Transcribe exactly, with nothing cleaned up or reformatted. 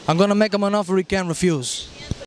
I'm gonna make him an offer he can't refuse.